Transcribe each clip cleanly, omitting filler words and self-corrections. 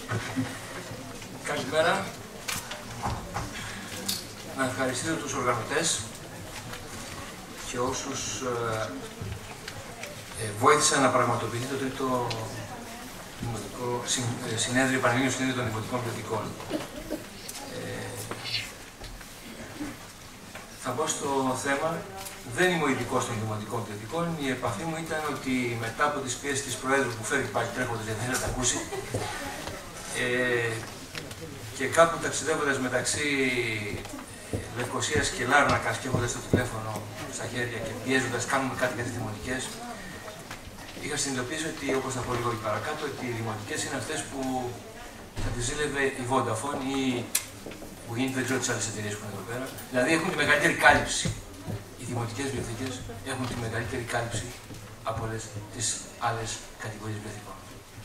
Καλημέρα. Να ευχαριστήσω τους οργανωτές και όσους βοήθησαν να πραγματοποιηθεί το τρίτο συνέδριο, Πανελλήνιο Συνέδριο των Δημοτικών Βιβλιοθηκών. Θα πω στο θέμα. Δεν είμαι ο ειδικός των δημοτικών βιβλιοθηκών. Η επαφή μου ήταν ότι μετά από τις πιέσεις της Προέδρου που φέρει πάλι τρέχοντας γιατί δεν θέλει να τα ακούσει και κάπου ταξιδεύοντας μεταξύ Λευκωσίας και Λάρνακας και έχοντας το τηλέφωνο στα χέρια και πιέζοντας κάνουμε κάτι για τις δημοτικές, είχα συνειδητοποιήσει ότι, όπως θα πω λίγο παρακάτω, ότι οι δημοτικές είναι αυτές που θα τις ζήλευε η Vodafone ή Wind, δεν ξέρω τις άλλες εταιρείες που είναι εδώ πέρα. Δηλαδή έχουν τη μεγαλύτερη κάλυψη. Οι δημοτικές βιβλιοθήκες έχουν τη μεγαλύτερη κάλυψη από όλες τις άλλες κατηγορίες βιβλιοθηκών.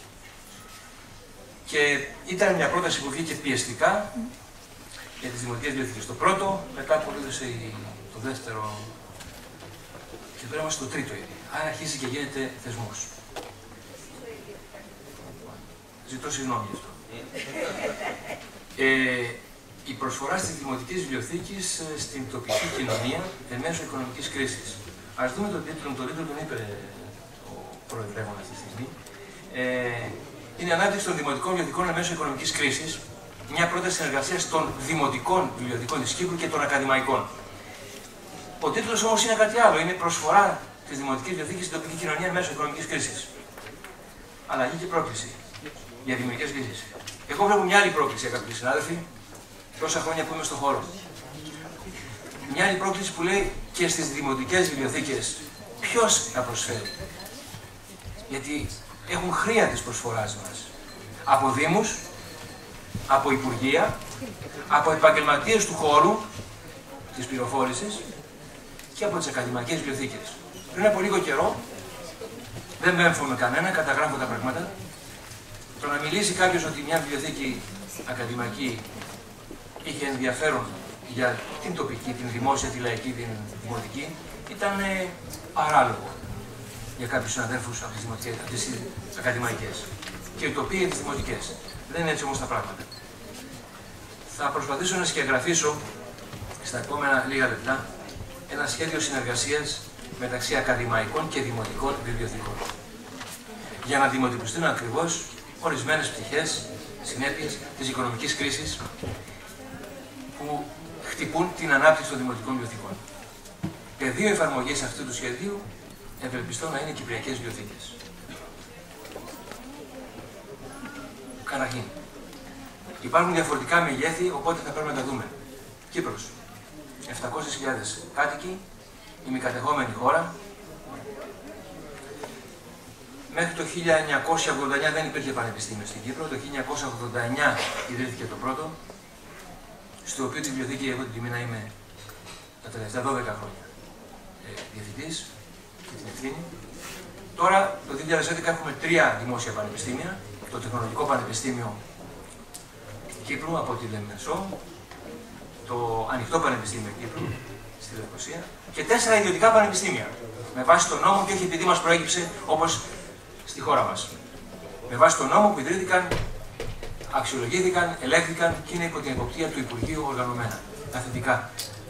Και ήταν μια πρόταση που βγήκε πιεστικά για τις δημοτικές βιβλιοθήκες. Το πρώτο, μετά ακολούθησε το δεύτερο και τώρα είμαστε στο τρίτο ήδη. Άρα αρχίζει και γίνεται θεσμός. Ζητώ συγγνώμη γι' αυτό. Η προσφορά στις δημοτικές βιβλιοθήκες στην τοπική κοινωνία εν μέσω οικονομικής κρίσης. Ας δούμε τον τίτλο, τον είπε ο προεδρεύων αυτή τη στιγμή. Είναι η ανάπτυξη των δημοτικών βιβλιοθηκών εν μέσω οικονομικής κρίσης, μια πρόταση συνεργασίας των δημοτικών βιβλιοθηκών της Κύπρου και των ακαδημαϊκών. Ο τίτλος όμως είναι κάτι άλλο. Είναι προσφορά της δημοτικής βιβλιοθήκης στην τοπική κοινωνία εν μέσω οικονομικής κρίσης. Αλλαγή και πρόκληση για δημιουργικές λύσεις. Εγώ βλέπω μια άλλη πρόκληση, αγαπητοί συνάδελφοι. Τόσα χρόνια που είμαι στον χώρο. Μια άλλη πρόκληση που λέει και στις δημοτικές βιβλιοθήκες ποιος θα προσφέρει. Γιατί έχουν χρειά της προσφοράς μας. Από δήμους, από υπουργεία, από επαγγελματίες του χώρου της πληροφόρησης και από τις ακαδημαϊκές βιβλιοθήκες. Πριν από λίγο καιρό, δεν μέμφωμε κανένα, καταγράφω τα πράγματα. Το να μιλήσει κάποιος ότι μια βιβλιοθήκη ακαδημαϊκή είχε ενδιαφέρον για την τοπική, την δημόσια, τη λαϊκή, την δημοτική, ήταν παράλογο για κάποιους συναδέλφους από τις ακαδημαϊκές και οι τοπικοί για τις δημοτικές. Δεν είναι έτσι όμως τα πράγματα. Θα προσπαθήσω να σκιαγραφίσω στα επόμενα λίγα λεπτά ένα σχέδιο συνεργασίας μεταξύ ακαδημαϊκών και δημοτικών βιβλιοθηκών για να αντιμετωπιστούν ακριβώς ορισμένες πτυχές, συνέπειες της οικονομικής κρίσης που χτυπούν την ανάπτυξη των δημοτικών βιβλιοθηκών. Πεδίο εφαρμογής αυτού του σχεδίου ευελπιστώ να είναι οι κυπριακές βιβλιοθήκες. Καταρχήν, υπάρχουν διαφορετικά μεγέθη, οπότε θα πρέπει να τα δούμε. Κύπρος, 700.000 κάτοικοι, ημικατεχόμενη χώρα. Μέχρι το 1989 δεν υπήρχε πανεπιστήμιο στην Κύπρο. Το 1989 ιδρύθηκε το πρώτο, στο οποίο τη βιβλιοθήκη έχω την τιμή να είμαι τα τελευταία 12 χρόνια διευθυντής και την ευθύνη. Τώρα, το 2011 έχουμε 3 δημόσια πανεπιστήμια. Το Τεχνολογικό Πανεπιστήμιο Κύπρου από τη Λεμεσό, το Ανοιχτό Πανεπιστήμιο Κύπρου στη Λευκωσία και 4 ιδιωτικά πανεπιστήμια. Με βάση τον νόμο και όχι επειδή μας προέκυψε όπως στη χώρα μας. Με βάση τον νόμο που ιδρύθηκαν, αξιολογήθηκαν, ελέγχθηκαν και είναι υπό την εποπτεία του Υπουργείου οργανωμένα. Τα θετικά.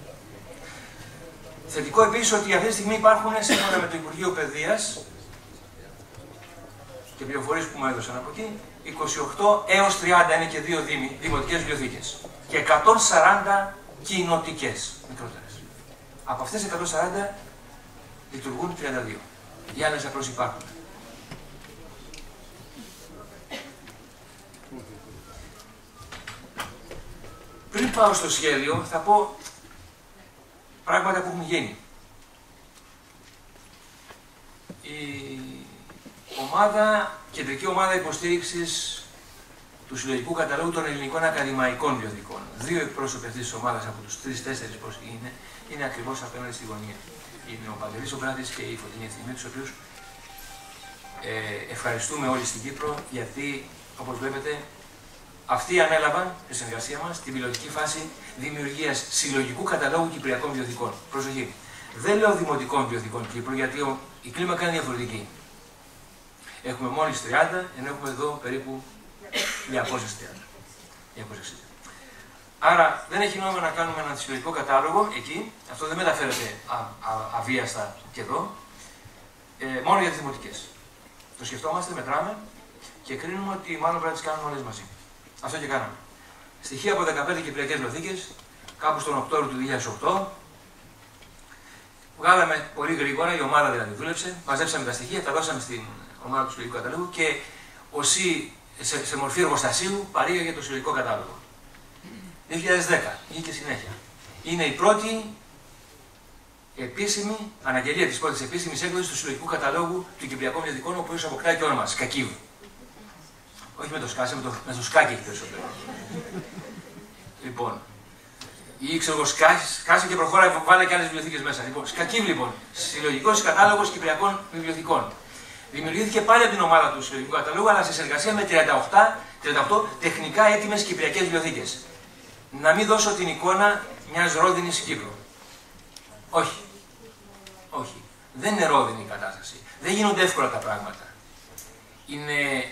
Θετικό επίσης ότι αυτή τη στιγμή υπάρχουν, σύμφωνα με το Υπουργείο Παιδείας και πληροφορίες που μου έδωσαν από εκεί, 28 έως 30 είναι και 2 δημοτικές βιβλιοθήκες και 140 κοινοτικές μικρότερες. Από αυτές τις 140 λειτουργούν 32. Οι άλλες απλώς υπάρχουν. Πριν πάω στο σχέδιο, θα πω πράγματα που έχουν γίνει. Κεντρική ομάδα υποστήριξης του Συλλογικού Καταλόγου των Ελληνικών Ακαδημαϊκών Βιβλιοθηκών. 2 εκπρόσωποι αυτής της ομάδας από τους 3-4 πώς είναι ακριβώς απέναντι στη γωνία. Είναι ο Παντελής ο Βράδης και η Φωτεινή Ευθυμή, τους οποίους ευχαριστούμε όλοι στην Κύπρο, γιατί, όπως βλέπετε, αυτοί ανέλαβαν τη συνεργασία μας την πιλωτική φάση δημιουργίας συλλογικού καταλόγου κυπριακών βιβλιοθηκών. Προσοχή. Δεν λέω δημοτικών βιβλιοθηκών Κύπρου, γιατί η κλίμακα είναι διαφορετική. Έχουμε μόλις 30, ενώ έχουμε εδώ περίπου 260. Άρα δεν έχει νόημα να κάνουμε έναν συλλογικό κατάλογο εκεί, αυτό δεν μεταφέρεται αβίαστα και εδώ, μόνο για τις δημοτικές. Το σκεφτόμαστε, μετράμε και κρίνουμε ότι μάλλον πρέπει να τις κάνουμε όλες μαζί. Αυτό και κάναμε. Στοιχεία από 15 κυπριακές βιβλιοθήκες, κάπου στον Οκτώβριο του 2008. Βγάλαμε πολύ γρήγορα, η ομάδα δηλαδή δούλεψε, μαζέψαμε τα στοιχεία, τα δώσαμε στην ομάδα του συλλογικού καταλόγου και ο ΣΥ σε μορφή εργοστασίου παρήγαγε το συλλογικό κατάλογο. 2010, βγήκε συνέχεια. Είναι η πρώτη επίσημη αναγγελία της πρώτης επίσημης έκδοσης του συλλογικού καταλόγου του Κυπριακών Βιβλιοθηκών, ο οποίος αποκτάει και όνομα Σκακίβ. Όχι με το σκάσε, με το σκάκι έχει περισσότερο. Λοιπόν, ή ξέρω εγώ, σκάσε και προχώρα, βάλε και άλλες βιβλιοθήκες μέσα. Λοιπόν, Σκακίβ λοιπόν, συλλογικός κατάλογος Κυπριακών Βιβλιοθηκών. Δημιουργήθηκε πάλι από την ομάδα του συλλογικού καταλόγου, αλλά σε συνεργασία με 38 τεχνικά έτοιμες κυπριακές βιβλιοθήκες. Να μην δώσω την εικόνα μιας ρόδινης Κύπρου. Όχι. Όχι. Δεν είναι ρόδινη η κατάσταση. Δεν γίνονται εύκολα τα πράγματα. Είναι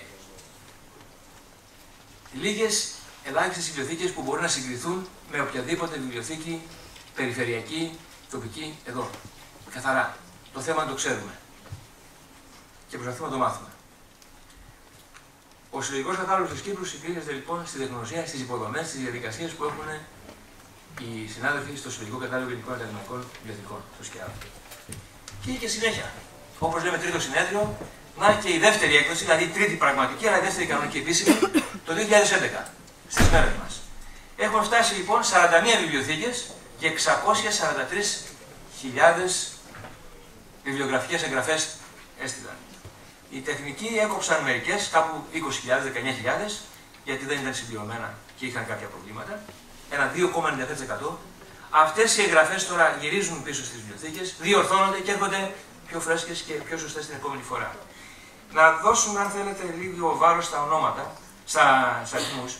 λίγες ελάχιστες βιβλιοθήκες που μπορούν να συγκριθούν με οποιαδήποτε βιβλιοθήκη περιφερειακή, τοπική, εδώ. Καθαρά. Το θέμα το ξέρουμε. Και προσπαθούμε να το μάθουμε. Ο συλλογικός κατάλογος της Κύπρου συγκρίνεται λοιπόν στη τεχνολογία, στις υποδομές, στις διαδικασίες που έχουν οι συνάδελφοι στο συλλογικό κατάλογο ελληνικών ακαδημαϊκών βιβλιοθηκών, στο ΣΚΙΑΒ. Και συνέχεια. Όπως λέμε, τρίτο συνέδριο, να και η δεύτερη έκδοση, δηλαδή η τρίτη πραγματική, αλλά η δεύτερη κανονική επίσημη, το 2011, στις μέρες μας. Έχουμε φτάσει λοιπόν 41 βιβλιοθήκες και 643.000 βιβλιογραφικές εγγραφές έστειλαν. Οι τεχνικοί έκοψαν μερικές, κάπου 20.000, 19.000, γιατί δεν ήταν συμπληρωμένα και είχαν κάποια προβλήματα. Ένα 2,97%. Αυτές οι εγγραφές τώρα γυρίζουν πίσω στις βιβλιοθήκες, διορθώνονται και έρχονται πιο φρέσκες και πιο σωστές την επόμενη φορά. Να δώσουμε, αν θέλετε, λίγο βάρος στα ονόματα, στους αριθμούς.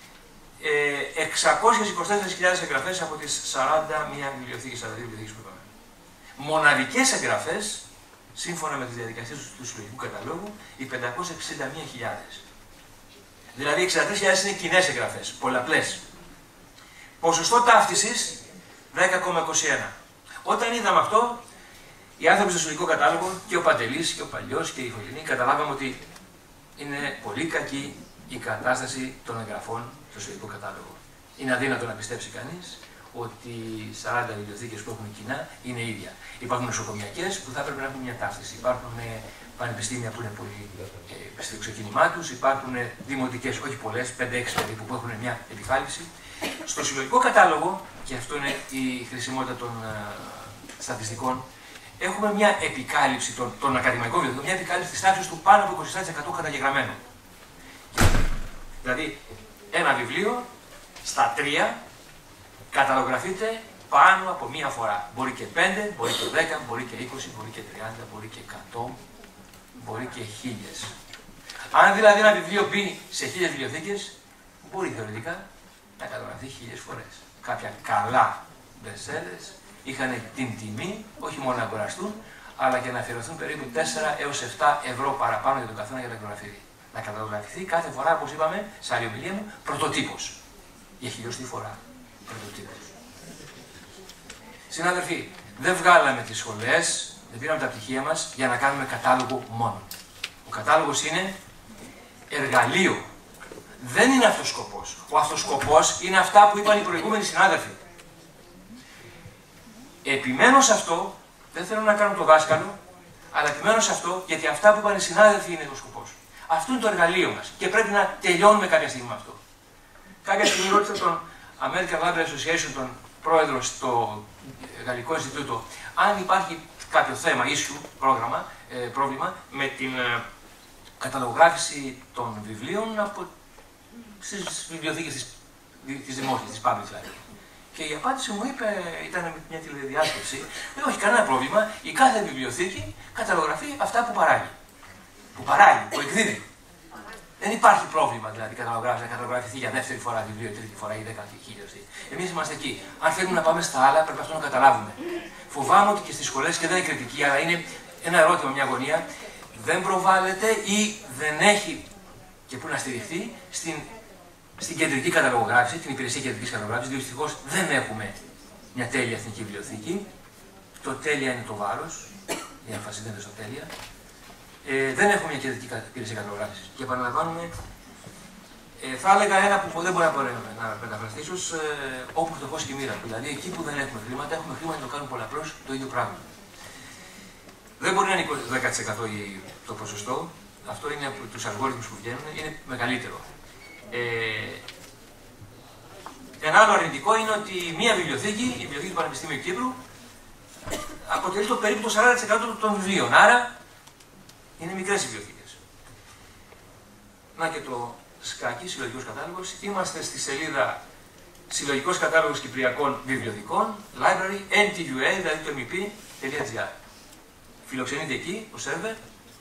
624.000 εγγραφές από τις 41 βιβλιοθήκες, 42 βιβλιοθήκες που είπαμε. Μοναδικές εγγραφές, σύμφωνα με τις διαδικασίες του συλλογικού καταλόγου, οι 561.000. Δηλαδή, 63.000 είναι κοινές εγγραφές, πολλαπλές. Ποσοστό ταύτισης 10,21. Όταν είδαμε αυτό, οι άνθρωποι στο συλλογικό κατάλογο, και ο Παντελής και ο Παλιός και η Φωτεινή, καταλάβαμε ότι είναι πολύ κακή η κατάσταση των εγγραφών στο συλλογικό κατάλογο. Είναι αδύνατο να πιστέψει κανείς ότι 40 βιβλιοθήκες που έχουν κοινά είναι ίδια. Υπάρχουν νοσοκομιακές που θα έπρεπε να έχουν μια ταύτιση. Υπάρχουν πανεπιστήμια που είναι πολύ στο ξεκίνημά τους. Υπάρχουν δημοτικές, όχι πολλές, 5-6 περίπου, που έχουν μια επιφάλιση. Στο συλλογικό κατάλογο, και αυτό είναι η χρησιμότητα των στατιστικών, έχουμε μια επικάλυψη των ακαδημαϊκών βιβλίων, μια επικάλυψη της τάξης του πάνω από 27% καταγεγραμμένο. Δηλαδή, ένα βιβλίο στα 3 καταλογραφείται πάνω από μία φορά. Μπορεί και 5, μπορεί και 10, μπορεί και 20, μπορεί και 30, μπορεί και 100, μπορεί και 1000. Αν δηλαδή ένα βιβλίο μπει σε 1000 βιβλιοθήκες, μπορεί θεωρητικά να καταλογραφεί 1000 φορές. Κάποια καλά bestsellers είχαν την τιμή, όχι μόνο να αγοραστούν, αλλά και να αφιερωθούν περίπου 4 έως 7 ευρώ παραπάνω για τον καθένα για τα καταλογραφή. Να καταλογραφηθεί κάθε φορά, όπως είπαμε, σε άλλη ομιλία μου, πρωτοτύπος. Για 1000η φορά. Πρωτοτύπος. Συνάδελφοι, δεν βγάλαμε τις σχολές, δεν πήραμε τα πτυχία μας για να κάνουμε κατάλογο μόνο. Ο κατάλογος είναι εργαλείο. Δεν είναι αυτός ο σκοπός. Ο αυτοσκοπός είναι αυτά που είπαν οι προηγούμενοι συνάδελφοι. Επιμένω σε αυτό, δεν θέλω να κάνω το δάσκαλο, αλλά επιμένω σε αυτό γιατί αυτά που είπαν οι συνάδελφοι είναι ο σκοπός. Αυτό είναι το εργαλείο μας και πρέπει να τελειώνουμε κάποια στιγμή με αυτό. Κάποια στιγμή ρώτησα τον American Library Association, τον πρόεδρο στο Γαλλικό Ινστιτούτο, αν υπάρχει κάποιο θέμα, issue, πρόβλημα με την καταλογράφηση των βιβλίων από στις βιβλιοθήκες της δημόσιας, της public library. Και η απάντηση μου είπε, ήταν μια τηλεδιάσκεψη, όχι κανένα πρόβλημα, η κάθε βιβλιοθήκη καταλογραφεί αυτά που παράγει. Που εκδίδει. Δεν υπάρχει πρόβλημα δηλαδή να καταλογραφηθεί για δεύτερη φορά βιβλίο, τρίτη φορά ή 10.000. Εμείς είμαστε εκεί. Αν θέλουμε να πάμε στα άλλα, πρέπει αυτό να καταλάβουμε. Φοβάμαι ότι και στις σχολές, και δεν είναι κριτική, αλλά είναι ένα ερώτημα, μια αγωνία, δεν προβάλλεται ή δεν έχει και που να στηριχθεί στην κεντρική καταλογογράφηση, την υπηρεσία κεντρικής καταλογράφησης. Δυστυχώς δεν έχουμε μια τέλεια εθνική βιβλιοθήκη. Το τέλεια είναι το βάρος, η έμφαση δεν είναι στο τέλεια. Δεν έχουμε μια κεντρική υπηρεσία καταλογράφησης. Και επαναλαμβάνουμε, θα έλεγα ένα που δεν μπορεί να μεταφραστεί, ίσως όπου φτωχός και η μοίρα. Δηλαδή, εκεί που δεν έχουμε χρήματα να το κάνουν πολλαπλώς το ίδιο πράγμα. Δεν μπορεί να είναι 10% το ποσοστό. Αυτό είναι από τους αλγόριθμους που βγαίνουν, είναι μεγαλύτερο. Ένα άλλο αρνητικό είναι ότι μία βιβλιοθήκη, η Βιβλιοθήκη του Πανεπιστημίου Κύπρου, αποτελεί το περίπου το 40% των βιβλίων. Άρα είναι μικρές βιβλιοθήκες. Να και το σκάκι, συλλογικός κατάλογος. Είμαστε στη σελίδα Συλλογικός Κατάλογος Κυπριακών Βιβλιοθηκών, library, ntua, δηλαδή το mp.gr. Φιλοξενείται εκεί, ο σερβερ.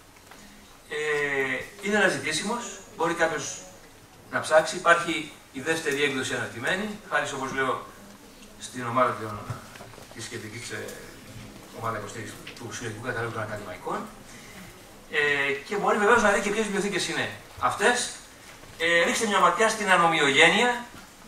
Είναι αναζητήσιμος, μπορεί κάποιος να ψάξει. Υπάρχει η δεύτερη έκδοση αναρτημένη, χάρη όπως λέω στην ομάδα της κεντρικής ομάδα υποστήριξης του Συλλογικού Καταλόγου των Ακαδημαϊκών. Και μπορεί βεβαίως να δει και ποιες βιβλιοθήκες είναι αυτές. Ρίξτε μια ματιά στην ανομοιογένεια.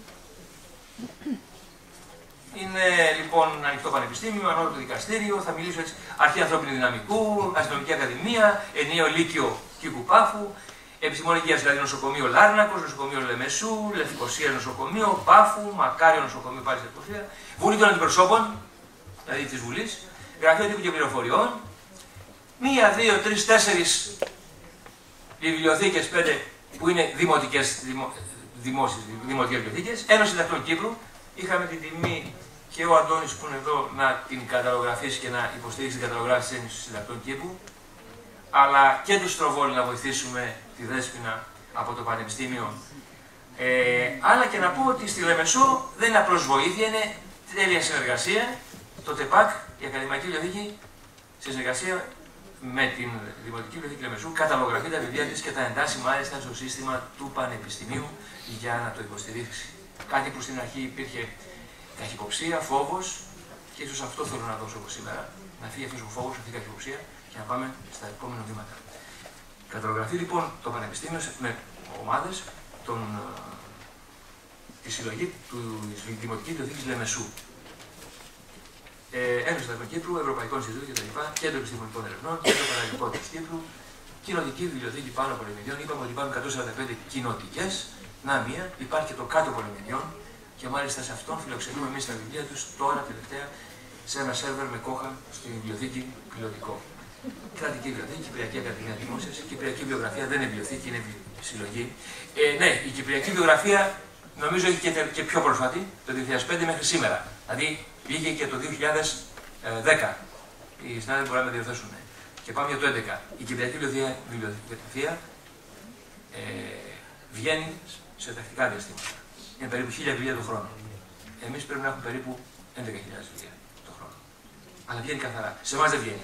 Είναι λοιπόν ανοιχτό πανεπιστήμιο, ανώτατο δικαστήριο, θα μιλήσω έτσι. Αρχή ανθρώπινου δυναμικού, αστυνομική ακαδημία, ενιαίο λύκειο Κίκου Πάφου, επιστημονική δηλαδή νοσοκομείο Λάρνακος, νοσοκομείο Λεμεσού, Λευκοσία νοσοκομείο, Πάφου, Μακάριο νοσοκομείο πάλι στη Λευκοσία, Βουλή των Αντιπροσώπων, δηλαδή της Βουλής, Γραφείο Τύπου και Πληροφοριών, 1, 2, 3, 4 βιβλιοθήκες, 5 που είναι δημοτικές βιβλιοθήκες, Ένωση Συντακτών Κύπρου. Είχαμε την τιμή και ο Αντώνης που είναι εδώ να την καταλογραφήσει και να υποστηρίξει την καταλογράφηση της Ένωσης Συντακτών Κύπρου, αλλά και του Στροβόλη να βοηθήσουμε τη Δέσποινα από το Πανεπιστήμιο. Αλλά και να πω ότι στη Λεμεσό δεν είναι απλώς βοήθεια, είναι τέλεια συνεργασία. Το ΤΕΠΑΚ, η Ακαδημαϊκή Βιβλιοθήκη, σε συνεργασία με την Δημοτική Βιβλιοθήκη Λεμεσού, καταλογραφεί τα βιβλία της και τα εντάσσει μάλιστα στο σύστημα του Πανεπιστημίου για να το υποστηρίξει. Κάτι που στην αρχή υπήρχε καχυποψία, φόβος, και ίσως αυτό θέλω να δώσω σήμερα. Να φύγει αυτός ο φόβος, αυτή η καχυποψία και να πάμε στα επόμενα βήματα. Καταλογραφεί λοιπόν το Πανεπιστήμιο με ομάδες τη συλλογή της Δημοτικής Βιβλιοθήκης Λεμεσού. Ένωση Συντακτών Κύπρου, Ευρωπαϊκό Ινστιτούτο κτλ. Κέντρο Επιστημονικών Ερευνών, Κέντρο Παραγωγικότητας Κύπρου, Κοινοτική Βιβλιοθήκη πάνω από πολυμediών. Είπαμε ότι υπάρχουν 145 κοινοτικές. Να μία, υπάρχει και το κάτω πολυμediών και μάλιστα σε αυτόν φιλοξενούμε εμείς τα βιβλία τους τώρα τελευταία σε ένα σερβερ με κόχα στη βιβλιοθήκη πιλωτικό. Κρατική βιβλιοθήκη, Κυπριακή Ακαδημία Δημόσιας, η Κυπριακή Βιογραφία δεν είναι βιβλιοθήκη, είναι συλλογή. Ναι, η Κυπριακή Βιογραφία νομίζω έχει και πιο πρόσφατη, το 2005 μέχρι σήμερα. Δηλαδή βγήκε και το 2010. Οι συνάδελφοι μπορεί να με διορθώσουν. Και πάμε για το 2011. Η Κυπριακή Βιβλιογραφία βγαίνει σε τακτικά διαστήματα. Είναι περίπου 1000 βιβλία το χρόνο. Εμείς πρέπει να έχουμε περίπου 11.000 βιβλία το χρόνο. Αλλά βγαίνει καθαρά. Σε εμάς δεν βγαίνει.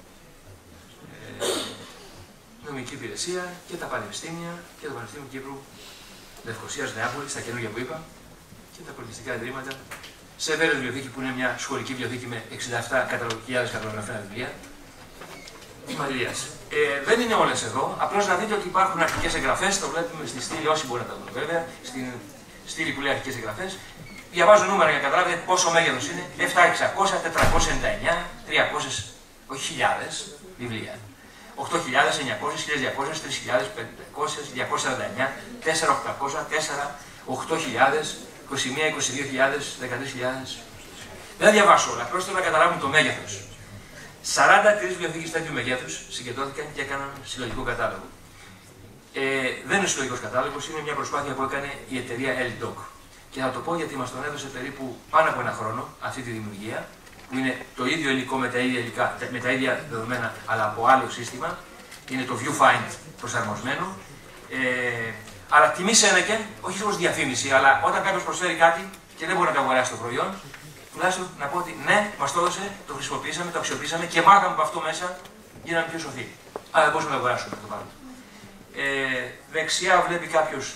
Νομική υπηρεσία και τα πανεπιστήμια και το Πανεπιστήμιο Κύπρου, Λευκοσίας, Νεάπολης, τα καινούργια που είπα, και τα πολιτιστικά ιδρύματα. Σε Βέρος Βιβλιοθήκη που είναι μια σχολική βιβλιοθήκη με 67.000 καταλογραφένα βιβλία. Τη Μαριλίας. Δεν είναι όλες εδώ, απλώς να δείτε ότι υπάρχουν αρχικές εγγραφές, το βλέπουμε στη στήλη, όσοι μπορεί να τα δουν βέβαια, στην στήλη που λέει αρχικές εγγραφές. Διαβάζω νούμερα για να καταλάβετε πόσο μέγεθος είναι, 7.600, 499, 300, όχι χιλιάδες βιβλία. 8.900, 1.200, 3.500, 249, 4.800, 4, 8.000, 21, 22.000, 13.000. Δεν διαβάσω όλα, απλώς θέλω να καταλάβουν το μέγεθος. 43 βιβλιοθήκες τέτοιου μεγέθους συγκεντρώθηκαν και έκαναν συλλογικό κατάλογο. Δεν είναι συλλογικός κατάλογος, είναι μια προσπάθεια που έκανε η εταιρεία LDoc. Και θα το πω γιατί μας τον έδωσε περίπου πάνω από ένα χρόνο αυτή τη δημιουργία, που είναι το ίδιο υλικό με τα ίδια δεδομένα, αλλά από άλλο σύστημα. Είναι το Viewfind προσαρμοσμένο. Αλλά τιμή σένεκεν, όχι ως διαφήμιση, αλλά όταν κάποιος προσφέρει κάτι και δεν μπορεί να το αγοράσει το προϊόν, τουλάχιστον να πω ότι ναι, μας το έδωσε, το χρησιμοποιήσαμε, το αξιοποιήσαμε και μάθαμε από αυτό μέσα, γίναμε πιο σοφοί. Αλλά δεν μπορούσαμε να το αγοράσουμε το πράγμα. Δεξιά βλέπει κάποιος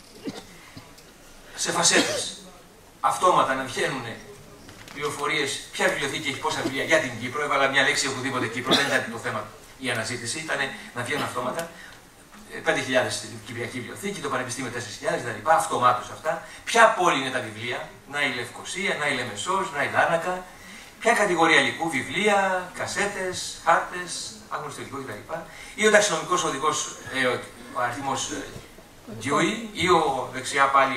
σε φασέτες αυτόματα να βγαίνουν πληροφορίες, ποια βιβλιοθήκη έχει πόσα βιβλία για την Κύπρο. Έβαλα μια λέξη οπουδήποτε Κύπρο, δεν ήταν το θέμα η αναζήτηση, ήταν να βγαίνουν αυτόματα. 5.000 κυπριακή βιβλιοθήκη, το Πανεπιστήμιο 4.000 κτλ. Αυτομάτως αυτά. Ποια πόλη είναι τα βιβλία, να η Λευκοσία, να η Λεμεσός, να η Λάρνακα. Ποια κατηγορία υλικού, βιβλία, κασέτες, χάρτες, άγνωστο υλικό κτλ. Ή ο ταξινομικός οδηγός, ο αριθμός Dewey, ή ο δεξιά πάλι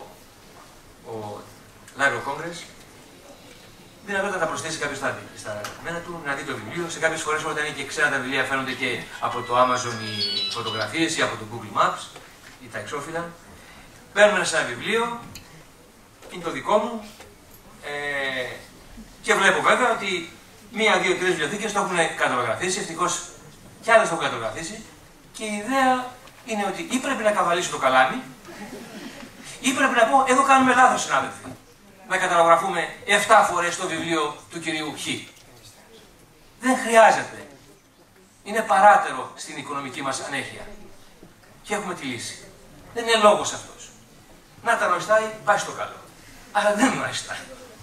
ο Library of Congress. Δυνατότητα να προσθέσει κάποιο στα δεδομένα του, να δει το βιβλίο. Σε κάποιες φορές, όταν είναι και ξένα τα βιβλία, φαίνονται και από το Amazon οι φωτογραφίες ή από το Google Maps ή τα εξώφυλλα. Παίρνουμε ένα βιβλίο, είναι το δικό μου, και βλέπω βέβαια ότι 1, 2, 3 βιβλιοθήκες το έχουν κατογραφήσει, ευτυχώς κι άλλες το έχουν κατογραφήσει. Και η ιδέα είναι ότι ή πρέπει να καβαλήσω το καλάμι, ή πρέπει να πω: εδώ κάνουμε λάθος, συνάδελφοι. Να καταλογραφούμε 7 φορές το βιβλίο του κυρίου Χ. Δεν χρειάζεται. Είναι παράτερο στην οικονομική μας ανέχεια. Και έχουμε τη λύση. Δεν είναι λόγος αυτός. Να τα νοηστάει, πάει στο καλό. Αλλά δεν νοηστάει.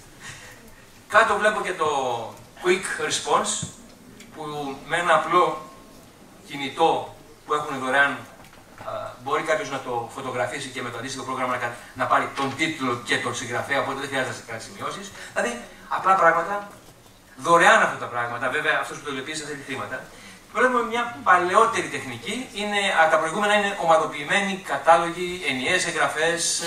Κάτω βλέπω και το Quick Response, που με ένα απλό κινητό που έχουν δωρεάν, μπορεί κάποιος να το φωτογραφίσει και με το αντίστοιχο πρόγραμμα να πάρει τον τίτλο και τον συγγραφέα, οπότε δεν χρειάζεται να κάνει σημειώσεις. Δηλαδή, απλά πράγματα, δωρεάν αυτά τα πράγματα, βέβαια αυτός που το υλοποιήσει θα θέλει χρήματα. Βλέπουμε μια παλαιότερη τεχνική, τα προηγούμενα είναι ομαδοποιημένοι κατάλογοι, ενιαίες εγγραφές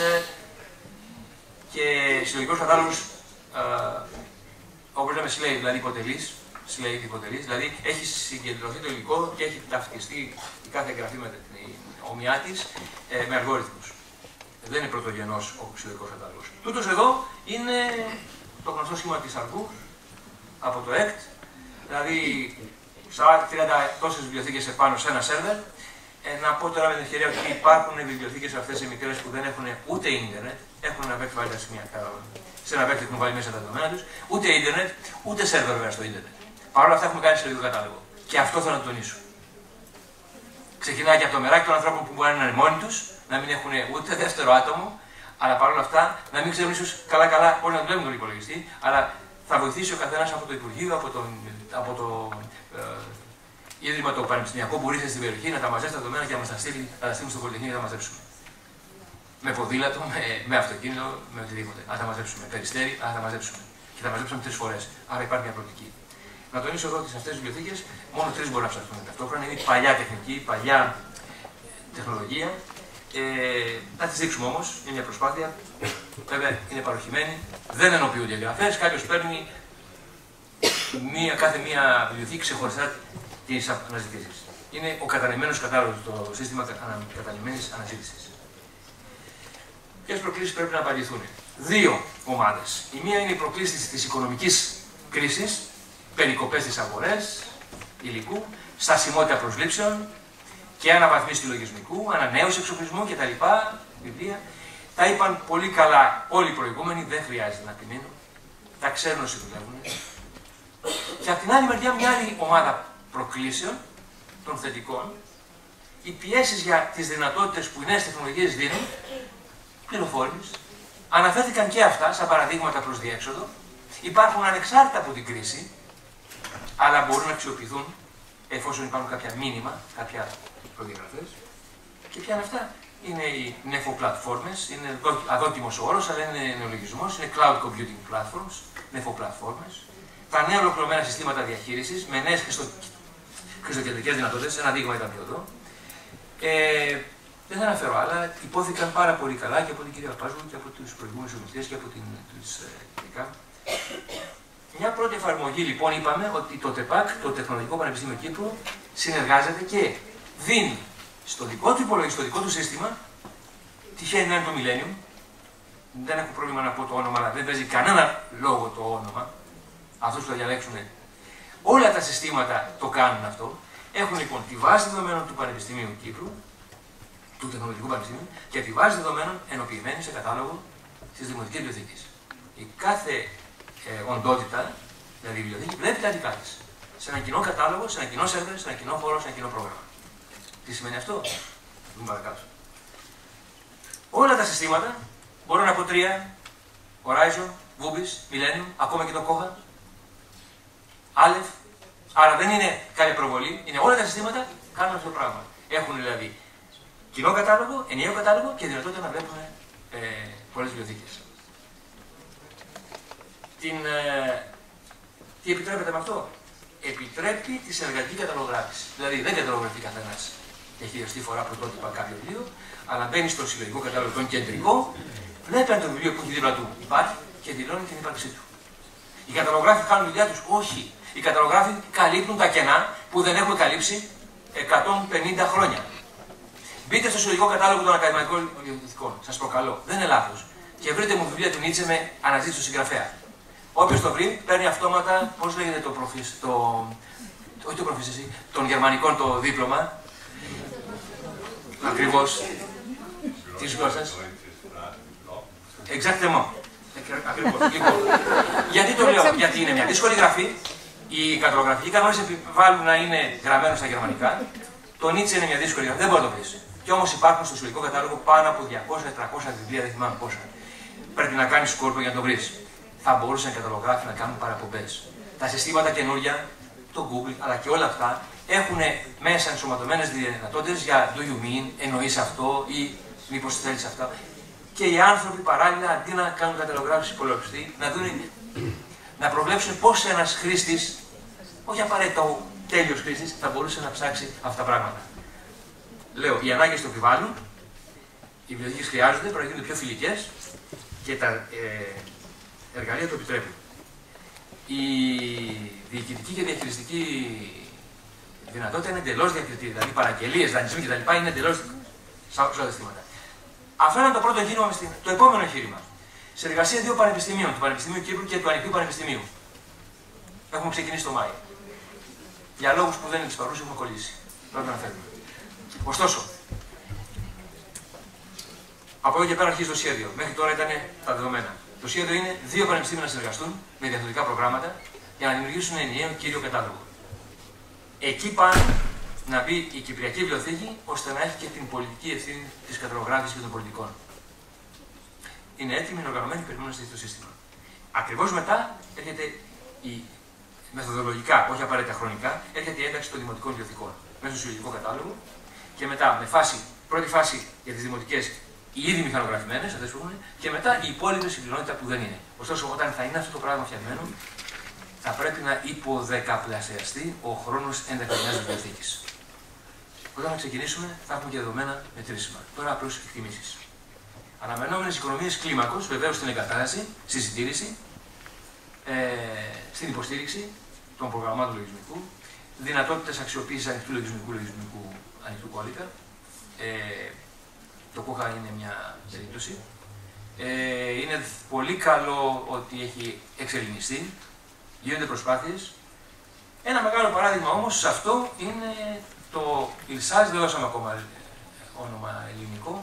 και συλλογικός κατάλογος, όπως λέμε slave, δηλαδή υποτελής. Δηλαδή έχει συγκεντρωθεί το υλικό και έχει ταυτιστεί η κάθε εγγραφή με την ομοιά της με αλγόριθμους. Δεν είναι πρωτογενός ο συλλογικός κατάλογος. Τούτος εδώ είναι το γνωστό σχήμα της αργού από το ΕΚΤ, δηλαδή 30 τόσες βιβλιοθήκες επάνω σε ένα σερβερ. Να πω τώρα με την ευκαιρία ότι υπάρχουν βιβλιοθήκες αυτές οι μικρές που δεν έχουν ούτε ίντερνετ, έχουν ένα back file σε ένα back έχουν βάλει μέσα τα δεδομένα τους, ούτε ίντερνετ, ούτε σερβερ βέβαια στο ίντερνετ. Παρ' όλα αυτά έχουμε κάνει συλλογικό κατάλογο. Και αυτό θέλω να τονίσω. Ξεκινάει και από το μεράκι των ανθρώπων που μπορεί να είναι μόνοι τους, να μην έχουν ούτε δεύτερο άτομο, αλλά παρ' όλα αυτά να μην ξέρουν ίσως καλά πώς να δουλεύουν τον υπολογιστή, αλλά θα βοηθήσει ο καθένας από το Υπουργείο, από το Ίδρυμα το Πανεπιστημιακό που ρίχνει στην περιοχή να τα μαζέψει τα δεδομένα και να μας τα στείλει, στο Πολυτεχνείο και να τα μαζέψουμε. Με ποδήλατο, με αυτοκίνητο, με οτιδήποτε. Αν τα μαζέψουμε. Περιστέρι, αν τα μαζέψουμε. Και τα μαζέψαμε 3 φορές. Άρα υπάρχει μια προοπτική. Να τονίσω εδώ ότι σε αυτές τις βιβλιοθήκες μόνο 3 μπορούν να ψαχθούν ταυτόχρονα. Είναι παλιά τεχνική, παλιά τεχνολογία. Να τις δείξουμε όμως, είναι μια προσπάθεια. Βέβαια είναι παροχημένη, δεν ενοποιούνται εγγραφές. Κάποιος παίρνει κάθε μία βιβλιοθήκη ξεχωριστά τις αναζητήσεις. Είναι ο κατανεμμένος κατάλογος, το σύστημα κατανεμμένης αναζήτησης. Ποιες προκλήσεις πρέπει να απαντηθούν? 2 ομάδες. Η μία είναι οι προκλήσεις της οικονομικής κρίσης, περικοπές στις αγορές υλικού, στασιμότητα προσλήψεων και αναβαθμίση του λογισμικού, ανανέωση εξοπλισμού κτλ. Βιβλία. Τα είπαν πολύ καλά όλοι οι προηγούμενοι, δεν χρειάζεται να επιμείνω. Τα ξέρουν όσοι δουλεύουν. Και από την άλλη μεριά, μια άλλη ομάδα προκλήσεων των θετικών, οι πιέσεις για τις δυνατότητες που οι νέες τεχνολογίες δίνουν, πληροφόρησης, αναφέρθηκαν και αυτά σαν παραδείγματα προς διέξοδο. Υπάρχουν ανεξάρτητα από την κρίση, αλλά μπορούν να αξιοποιηθούν εφόσον υπάρχουν κάποια μήνυμα, κάποια προδιαγραφές. Και ποια είναι αυτά? Είναι οι νεφοπλατφόρμες, είναι αδόκιμος ο όρος, αλλά είναι νεολογισμός, είναι cloud computing platforms, νεφοπλατφόρμες. Τα νέα ολοκληρωμένα συστήματα διαχείρισης με νέες χριστοκεντρικές δυνατότητες, ένα δείγμα ήταν εδώ. Δεν θα αναφέρω άλλα, υπόθηκαν πάρα πολύ καλά και από την κυρία Πάσβου και από τους προηγούμενους ομιλητές και από τους ειδικά. Μια πρώτη εφαρμογή λοιπόν είπαμε ότι το ΤΕΠΑΚ, το Τεχνολογικό Πανεπιστήμιο Κύπρου, συνεργάζεται και δίνει στο δικό του υπολογιστή, στο δικό του σύστημα, τυχαίνει να είναι το Millennium, δεν έχω πρόβλημα να πω το όνομα, αλλά δεν παίζει κανένα λόγο το όνομα, αυτούς που θα διαλέξουν. Όλα τα συστήματα το κάνουν αυτό. Έχουν λοιπόν τη βάση δεδομένων του Πανεπιστημίου Κύπρου, του Τεχνολογικού Πανεπιστημίου, και τη βάση δεδομένων ενοποιημένη σε κατάλογο της Δημοτικής Βιβλιοθήκης. Η κάθε οντότητα, δηλαδή η βιβλιοθήκη, βλέπει τα δικά της. Σε ένα κοινό κατάλογο, σε ένα κοινό σερβερ, σε ένα κοινό χώρο, σε ένα κοινό πρόγραμμα. Τι σημαίνει αυτό? Δούμε παρακάτω. Όλα τα συστήματα, μπορώ να πω 3, Horizon, Vubis, Millennium, ακόμα και το Koha, Aleph. Άρα δεν είναι κάποια προβολή, είναι όλα τα συστήματα κάνουν αυτό το πράγμα. Έχουν δηλαδή Κοινό κατάλογο, ενιαίο κατάλογο και δυνατότητα να βλέπουν πολλές βιβλιοθήκες. Τι επιτρέπεται με αυτό? Επιτρέπει τη συνεργατική καταλογράφηση. Δηλαδή δεν καταλογραφεί καθένας για χιλιοστή φορά πρωτότυπα κάποιο βιβλίο, αλλά μπαίνει στο συλλογικό κατάλογο τον κεντρικό, βλέπει αν το βιβλίο που έχει δίπλα του υπάρχει και δηλώνει την ύπαρξή του. Οι καταλογράφοι κάνουν δουλειά τους? Όχι. Οι καταλογράφοι καλύπτουν τα κενά που δεν έχουμε καλύψει 150 χρόνια. Μπείτε στο συλλογικό κατάλογο των ακαδημαϊκών βιβλιοθηκών. Σας προκαλώ. Δεν είναι λάθος. Και βρείτε μου βιβλία του Νίτσε με αναζήτηση του συγγραφέα. Όποιος το βρει, παίρνει αυτόματα, πώς λέγεται όχι το προφήσι, των γερμανικών το δίπλωμα. Ακριβώς. Της γλώσσας. Exactement. Ακριβώς. Λοιπόν, γιατί το λέω? Γιατί είναι μια δύσκολη γραφή. Οι καταλογραφικοί κανόνες επιβάλλουν να είναι γραμμένο στα γερμανικά. Το Νίτσε είναι μια δύσκολη γραφή. Δεν μπορεί να το βρει. Κι όμως υπάρχουν στο συλλογικό κατάλογο πάνω από 200-300 βιβλία, δεν θυμάμαι πόσα. Πρέπει να κάνεις σκόρπο για να το βρεις. Θα μπορούσαν οι καταλογράφοι να κάνουν παραπομπές. Τα συστήματα καινούρια, το Google αλλά και όλα αυτά έχουν μέσα ενσωματωμένες δυνατότητες για do you mean, εννοείς αυτό ή μήπως θέλεις αυτό. Και οι άνθρωποι παράλληλα αντί να κάνουν καταλογράφηση υπολογιστή, να προβλέψουν πώς ένας χρήστης, όχι απαραίτητα ο τέλειος χρήστης, θα μπορούσε να ψάξει αυτά τα πράγματα. Λέω, οι ανάγκες το επιβάλλουν, οι βιβλιοθήκες χρειάζονται, πρέπει να γίνονται πιο φιλικές και τα εργαλεία το επιτρέπουν. Η διοικητική και διαχειριστική δυνατότητα είναι εντελώς διακριτή. Δηλαδή, παραγγελίες, δανεισμοί κτλ. Είναι εντελώς σαν ζητήματα. Αυτό είναι το πρώτο εγχείρημα. Το επόμενο εγχείρημα. Συνεργασία δύο πανεπιστημίων, του Πανεπιστημίου Κύπρου και του Ανοιχτού Πανεπιστημίου. Έχουμε ξεκινήσει το Μάιο. Για λόγους που δεν είναι της παρούσης, έχουμε κολλήσει. Πρέπει να φέρουμε. Ωστόσο, από εδώ και πέρα αρχίζει το σχέδιο. Μέχρι τώρα ήταν τα δεδομένα. Το σχέδιο είναι δύο πανεπιστήμια να συνεργαστούν με διαδοτικά προγράμματα για να δημιουργήσουν ενιαίο κύριο κατάλογο. Εκεί πάνω να μπει η Κυπριακή Βιβλιοθήκη, ώστε να έχει και την πολιτική ευθύνη της καταλογράφησης και των πολιτικών. Είναι έτοιμοι, είναι οργανωμένοι, περιμένουν να στηθεί το σύστημα. Ακριβώς μετά έρχεται η μεθοδολογικά, όχι απαραίτητα χρονικά, έρχεται η ένταξη των δημοτικών βιβλιοθηκών μέσα στο συλλογικό κατάλογο και μετά με πρώτη φάση για τις δημοτικές οι ήδη μηχανογραφημένες, αυτές που έχουν, και μετά η υπόλοιπη συμπληρώνεται που δεν είναι. Ωστόσο, όταν θα είναι αυτό το πράγμα φτιαγμένο, θα πρέπει να υποδεκαπλασιαστεί ο χρόνος ένταξης μιας βιβλιοθήκης. Όταν θα ξεκινήσουμε, θα έχουμε και δεδομένα μετρήσιμα. Τώρα απλώς εκτιμήσεις. Αναμενόμενες οικονομίες κλίμακος, βεβαίως στην εγκατάσταση, στη συντήρηση, στην υποστήριξη των προγραμμάτων λογισμικού, δυνατότητες αξιοποίησης ανοιχτού λογισμικού ανοιχτού κώδικα. Το ΚΟΧΑ είναι μια περίπτωση. Είναι πολύ καλό ότι έχει εξελληνιστεί, γίνονται προσπάθειες. Ένα μεγάλο παράδειγμα όμως σε αυτό είναι το ILSAS, δεν δώσαμε ακόμα όνομα ελληνικό,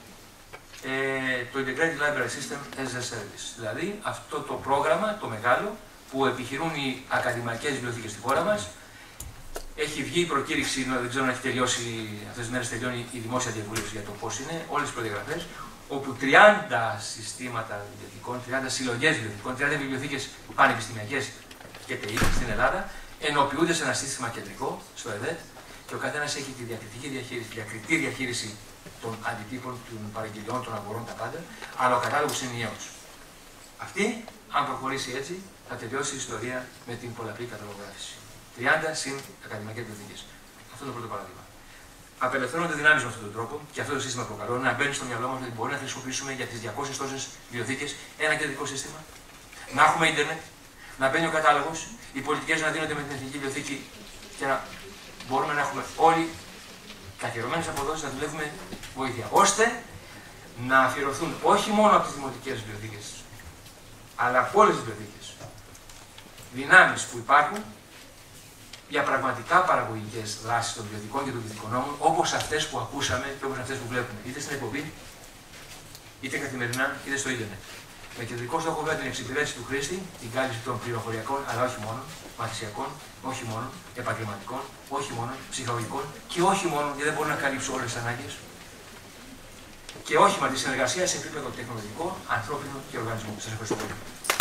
το Integrated Library System as a Service. Δηλαδή αυτό το πρόγραμμα, το μεγάλο, που επιχειρούν οι ακαδημαϊκές βιβλιοθήκες στη χώρα μας. Έχει βγει η προκήρυξη, δεν ξέρω αν έχει τελειώσει, αυτές τις μέρες τελειώνει η δημόσια διαβούλευση για το πώς είναι, όλες τις προδιαγραφές, όπου 30 συστήματα βιβλιοθηκών, 30 συλλογές βιβλιοθηκών, 30 βιβλιοθήκες πανεπιστημιακές και ΤΕΙ στην Ελλάδα ενοποιούνται σε ένα σύστημα κεντρικό, στο ΕΔΕΤ, και ο καθένας έχει τη διακριτή διαχείριση των αντιτύπων, των παραγγελιών, των αγορών, τα πάντα, αλλά ο κατάλογος είναι ενιαίος. Αυτή, αν προχωρήσει έτσι, θα τελειώσει η ιστορία με την πολλαπλή καταλογράφηση. 30 συν ακαδημαϊκές βιβλιοθήκες. Αυτό είναι το πρώτο παράδειγμα. Απελευθερώνονται δυνάμεις με αυτόν τον τρόπο και αυτό το σύστημα προκαλώ να μπαίνει στο μυαλό μας ότι μπορεί να χρησιμοποιήσουμε για τις 200 τόσες βιβλιοθήκες ένα κεντρικό σύστημα. Να έχουμε ίντερνετ, να μπαίνει ο κατάλογος, οι πολιτικές να δίνονται με την Εθνική Βιβλιοθήκη και να μπορούμε να έχουμε όλοι καθιερωμένες αποδόσεις να δουλεύουμε βοήθεια. Ώστε να αφιερωθούν όχι μόνο από τις δημοτικές βιβλιοθήκες, αλλά από όλες τις βιβλιοθήκες δυνάμεις που υπάρχουν για πραγματικά παραγωγικές δράσεις των βιβλιοθηκών και των βιβλιοκονόμων, όπως αυτές που ακούσαμε και όπως αυτές που βλέπουμε, είτε στην εκπομπή, είτε καθημερινά, είτε στο ίντερνετ. Με κεντρικό στόχο βέβαια την εξυπηρέτηση του χρήστη, την κάλυψη των πληροφοριακών, αλλά όχι μόνο, μαθησιακών, όχι μόνο, επαγγελματικών, όχι μόνο, ψυχολογικών και όχι μόνο, γιατί δεν μπορεί να καλύψει όλες τις ανάγκες. Και όχι με τη συνεργασία σε επίπεδο τεχνολογικό, ανθρώπινο και οργανισμού. Σας ευχαριστώ πολύ.